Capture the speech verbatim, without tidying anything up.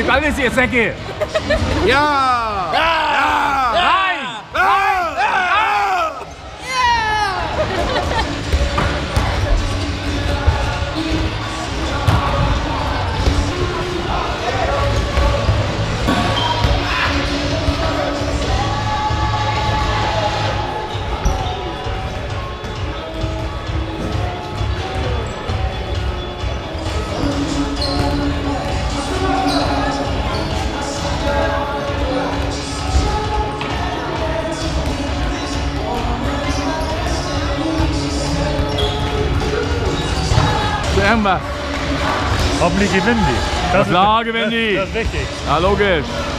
Gebt alles, ihr Säcke! Ja! Ja! Rein! Rein! Irgendwas. Hoffentlich gewinnen die. Das klar gewinnen die. Das ist wichtig. Ja, logisch.